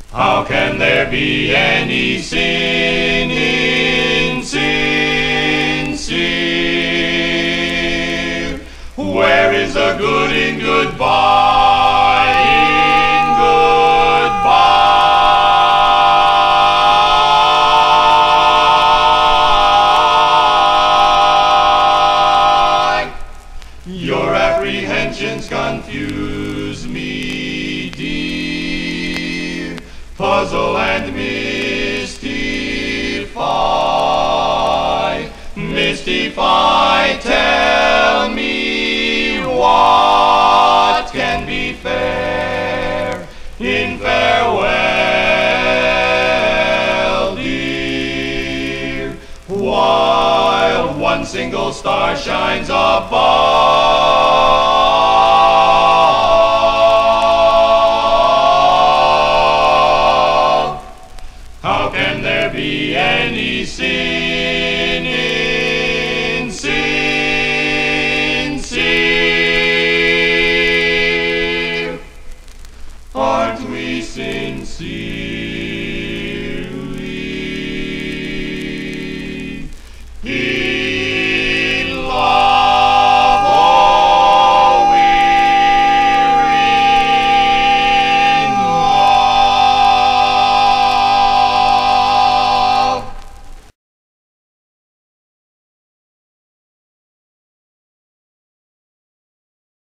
How can there be any sin insincere? Where is the good in goodbye, in goodbye? Your apprehensions confuse me, dear, puzzle and mystify, tell me what can be fair in farewell, dear, while one single star shines above. How can there be any sin